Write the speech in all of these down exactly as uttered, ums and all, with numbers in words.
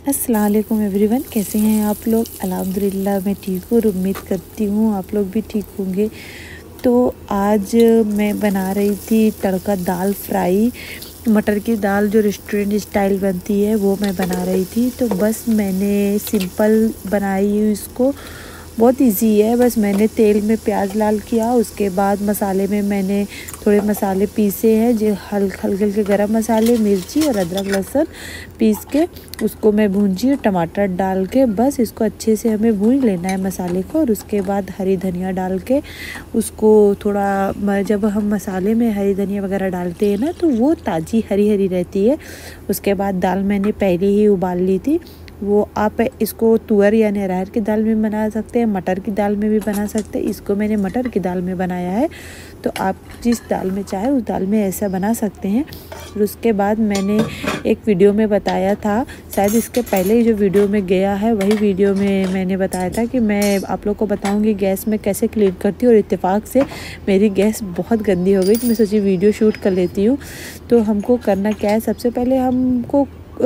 अस्सलाम वालेकुम एवरीवन, कैसे हैं आप लोग। अल्हम्दुलिल्लाह मैं ठीक हूँ और उम्मीद करती हूँ आप लोग भी ठीक होंगे। तो आज मैं बना रही थी तड़का दाल फ्राई, मटर की दाल जो रेस्टोरेंट स्टाइल बनती है वो मैं बना रही थी। तो बस मैंने सिंपल बनाई हूँ इसको, बहुत इजी है। बस मैंने तेल में प्याज लाल किया, उसके बाद मसाले में मैंने थोड़े मसाले पीसे हैं जो हल्के हल्के हल्के गरम मसाले, मिर्ची और अदरक लहसुन पीस के उसको मैं भूंजी, टमाटर डाल के बस इसको अच्छे से हमें भून लेना है मसाले को। और उसके बाद हरी धनिया डाल के उसको थोड़ा, जब हम मसाले में हरी धनिया वगैरह डालते हैं ना तो वो ताज़ी हरी हरी रहती है। उसके बाद दाल मैंने पहले ही उबाल ली थी, वो आप इसको तुअर या अरहर की दाल में बना सकते हैं, मटर की दाल में भी बना सकते हैं। इसको मैंने मटर की दाल में बनाया है, तो आप जिस दाल में चाहे उस दाल में ऐसा बना सकते हैं। और उसके बाद मैंने एक वीडियो में बताया था, शायद इसके पहले ही जो वीडियो में गया है वही वीडियो में मैंने बताया था कि मैं आप लोग को बताऊंगी गैस में कैसे क्लीन करती हूँ। और इत्तेफाक से मेरी गैस बहुत गंदी हो गई तो मैं सोची वीडियो शूट कर लेती हूँ। तो हमको करना क्या है, सबसे पहले हमको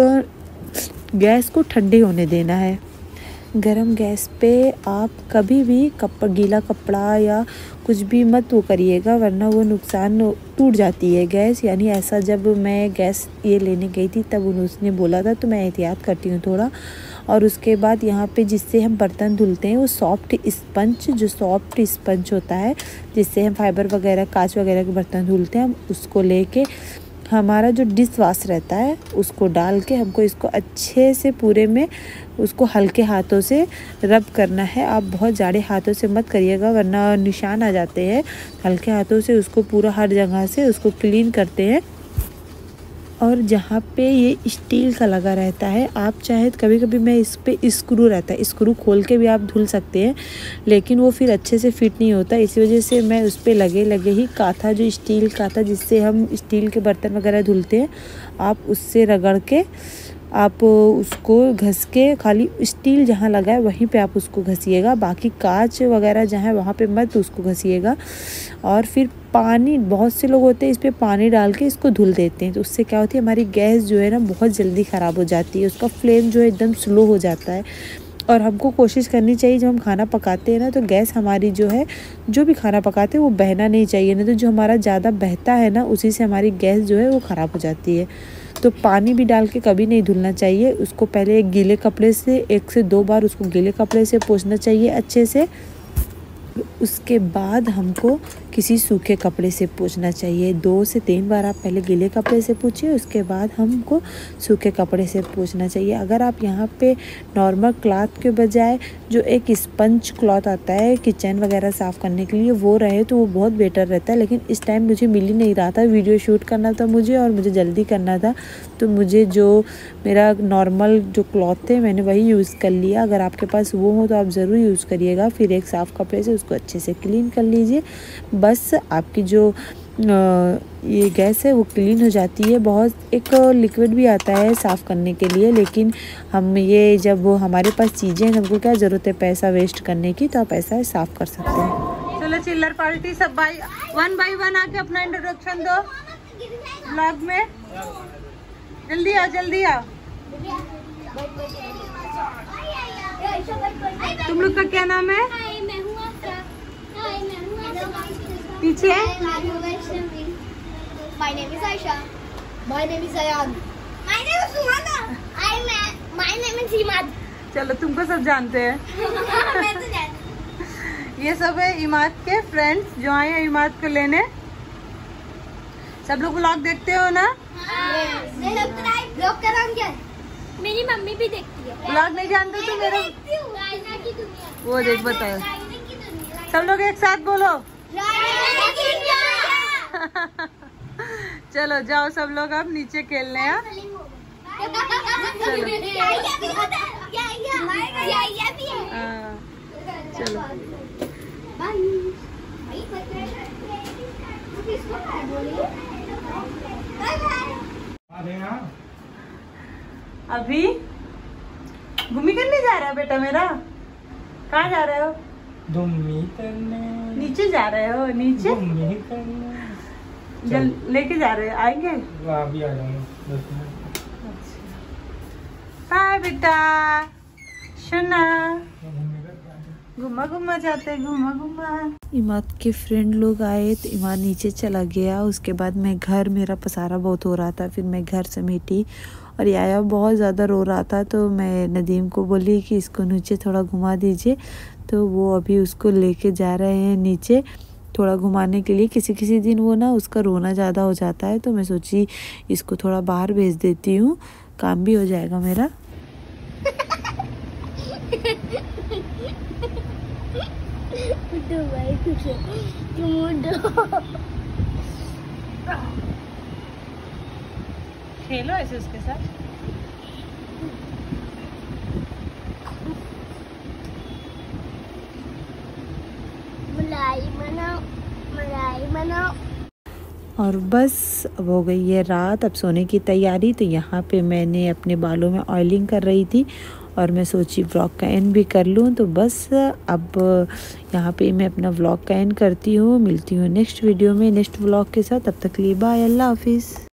गैस को ठंडे होने देना है। गरम गैस पे आप कभी भी कप गीला कपड़ा या कुछ भी मत वो करिएगा, वरना वो नुकसान टूट जाती है गैस। यानी ऐसा जब मैं गैस ये लेने गई थी तब उसने बोला था, तो मैं एहतियात करती हूँ थोड़ा। और उसके बाद यहाँ पे जिससे हम बर्तन धुलते हैं वो सॉफ्ट स्पंज, जो सॉफ्ट स्पंज होता है जिससे हम फाइबर वगैरह, कांच वगैरह के बर्तन धुलते हैं, हम उसको लेके हमारा जो डिश वॉश रहता है उसको डाल के हमको इसको अच्छे से पूरे में उसको हल्के हाथों से रब करना है। आप बहुत ज़्यादा हाथों से मत करिएगा वरना निशान आ जाते हैं। हल्के हाथों से उसको पूरा हर जगह से उसको क्लीन करते हैं। और जहाँ पे ये स्टील का लगा रहता है, आप चाहे कभी कभी मैं इस पे स्क्रू रहता है, स्क्रू खोल के भी आप धुल सकते हैं, लेकिन वो फिर अच्छे से फिट नहीं होता। इसी वजह से मैं उस पे लगे लगे ही काथा, जो स्टील काथा जिससे हम स्टील के बर्तन वगैरह धुलते हैं, आप उससे रगड़ के आप उसको घस के, खाली स्टील जहाँ लगा है वहीं पे आप उसको घसिएगा, बाकी कांच वगैरह जहाँ है वहाँ पे मत उसको घसिएगा। और फिर पानी, बहुत से लोग होते हैं इस पर पानी डाल के इसको धुल देते हैं, तो उससे क्या होती है हमारी गैस जो है ना बहुत जल्दी ख़राब हो जाती है, उसका फ्लेम जो है एकदम स्लो हो जाता है। और हमको कोशिश करनी चाहिए जब हम खाना पकाते हैं ना तो गैस हमारी जो है, जो भी खाना पकाते हैं वो बहना नहीं चाहिए, नहीं तो जो हमारा ज़्यादा बहता है ना उसी से हमारी गैस जो है वो ख़राब हो जाती है। तो पानी भी डाल के कभी नहीं धुलना चाहिए उसको, पहले एक गीले कपड़े से एक से दो बार उसको गीले कपड़े से पोंछना चाहिए अच्छे से। उसके बाद हमको किसी सूखे कपड़े से पोंछना चाहिए। दो से तीन बार आप पहले गीले कपड़े से पोंछिए, उसके बाद हमको सूखे कपड़े से पोंछना चाहिए। अगर आप यहाँ पे नॉर्मल क्लॉथ के बजाय जो एक स्पंज क्लॉथ आता है किचन वगैरह साफ़ करने के लिए वो रहे तो वो बहुत बेटर रहता है, लेकिन इस टाइम मुझे मिल ही नहीं रहा था, वीडियो शूट करना था मुझे और मुझे जल्दी करना था, तो मुझे जो मेरा नॉर्मल जो क्लॉथ थे मैंने वही यूज़ कर लिया। अगर आपके पास वो हो तो आप ज़रूर यूज़ करिएगा। फिर एक साफ़ कपड़े से उसको अच्छे से क्लीन कर लीजिए, बस आपकी जो ये गैस है वो क्लीन हो जाती है। बहुत एक लिक्विड भी आता है साफ़ करने के लिए, लेकिन हम ये जब वो हमारे पास चीज़ें हैं हमको क्या ज़रूरत है पैसा वेस्ट करने की, तो आप ऐसा साफ़ कर सकते हैं। चलो चिल्लर पार्टी सब भाई वन बाई वन आके अपना इंट्रोडक्शन दो ब्लॉग में, जल्दी आओ जल्दी आओ। तुम लोग का क्या नाम है? पीछे My name is Aisha. My name is Ayan. My name is Sumana. I'm my name is Imad. चलो तुमको सब जानते हैं। मैं तो जानती। ये सब है इमाद के फ्रेंड्स जो आए हैं इमाद को लेने। सब लोग व्लॉग देखते हो ना? ब्लॉग का नाम क्या है? मेरी मम्मी भी देखती है। व्लॉग नहीं जानते तो मेरा वो देख बताओ। सब लोग एक साथ बोलो। चलो जाओ सब लोग अब नीचे खेलने हैं। चलो चलो अभी घूमी करने जा रहा है बेटा मेरा? कहाँ जा रहे हो? घूमी करने। नीचे जा रहे हो? नीचे घूमी करने जल लेके जा रहे हैं, आएंगे? अभी आ जाऊंगा दस मिनट। बाय बेटा, सुना घुमा घुमा जाते, घुमा घुमा। इमाद के फ्रेंड लोग आए तो इमाद नीचे चला गया। उसके बाद मैं घर, मेरा पसारा बहुत हो रहा था, फिर मैं घर समेटी और याया बहुत ज़्यादा रो रहा था। तो मैं नदीम को बोली कि इसको नीचे थोड़ा घुमा दीजिए, तो वो अभी उसको लेके जा रहे हैं नीचे थोड़ा घुमाने के लिए। किसी किसी दिन वो ना उसका रोना ज़्यादा हो जाता है, तो मैं सोची इसको थोड़ा बाहर भेज देती हूँ, काम भी हो जाएगा मेरा। खेलो ऐसे उसके साथ। मलाई मनाओ, मलाई मनाओ। और बस अब हो गई है रात, अब सोने की तैयारी। तो यहाँ पे मैंने अपने बालों में ऑयलिंग कर रही थी और मैं सोची व्लॉग का एंड भी कर लूँ। तो बस अब यहाँ पे मैं अपना व्लॉग का एंड करती हूँ। मिलती हूँ नेक्स्ट वीडियो में नेक्स्ट व्लॉग के साथ। तब तक के लिए बाय, अल्लाह हाफिज़।